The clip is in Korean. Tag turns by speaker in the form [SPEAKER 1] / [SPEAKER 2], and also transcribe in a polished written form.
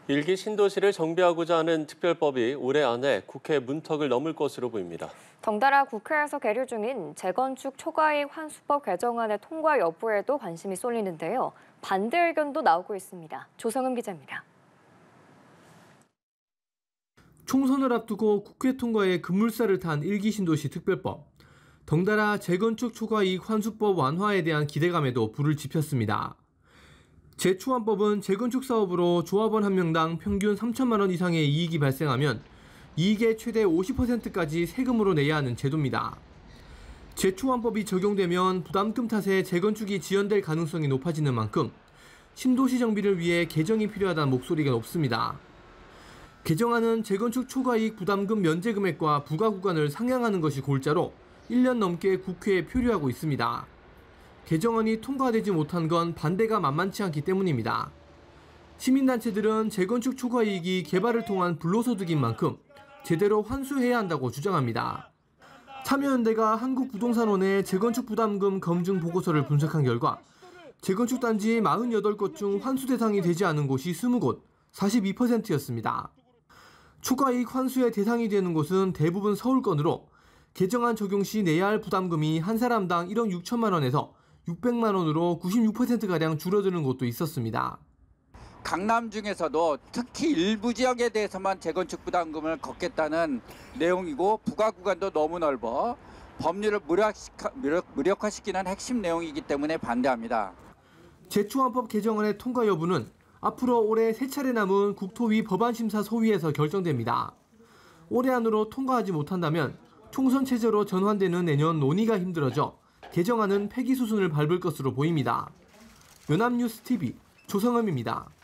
[SPEAKER 1] 일기 신도시를 정비하고자 하는 특별법이 올해 안에 국회 문턱을 넘을 것으로 보입니다.
[SPEAKER 2] 덩달아 국회에서 계류 중인 재건축 초과이익 환수법 개정안의 통과 여부에도 관심이 쏠리는데요. 반대 의견도 나오고 있습니다. 조성음 기자입니다.
[SPEAKER 3] 총선을 앞두고 국회 통과에 급물살을 탄 일기 신도시 특별법. 덩달아 재건축 초과이익 환수법 완화에 대한 기대감에도 불을 지폈습니다. 재초안법은 재건축 사업으로 조합원 한 명당 평균 3천만 원 이상의 이익이 발생하면 이익의 최대 50%까지 세금으로 내야 하는 제도입니다. 재초안법이 적용되면 부담금 탓에 재건축이 지연될 가능성이 높아지는 만큼 신도시 정비를 위해 개정이 필요하다는 목소리가 높습니다. 개정안은 재건축 초과이익 부담금 면제 금액과 부과 구간을 상향하는 것이 골자로 1년 넘게 국회에 표류하고 있습니다. 개정안이 통과되지 못한 건 반대가 만만치 않기 때문입니다. 시민단체들은 재건축 초과이익이 개발을 통한 불로소득인 만큼 제대로 환수해야 한다고 주장합니다. 참여연대가 한국부동산원의 재건축 부담금 검증 보고서를 분석한 결과 재건축 단지 48곳 중 환수 대상이 되지 않은 곳이 20곳, 42%였습니다. 초과이익 환수의 대상이 되는 곳은 대부분 서울권으로 개정안 적용 시 내야 할 부담금이 한 사람당 1억 6천만 원에서 600만 원으로 96%가량 줄어드는 곳도 있었습니다.
[SPEAKER 4] 강남 중에서도 특히 일부 지역에 대해서만 재건축 부담금을 걷겠다는 내용이고 부과 구간도 너무 넓어 법률을 무력화시키는 핵심 내용이기 때문에 반대합니다.
[SPEAKER 3] 재초안법 개정안의 통과 여부는 앞으로 올해 3차례 남은 국토위 법안심사 소위에서 결정됩니다. 올해 안으로 통과하지 못한다면 총선 체제로 전환되는 내년 논의가 힘들어져 개정안은 폐기 수순을 밟을 것으로 보입니다. 연합뉴스 TV 조성음입니다.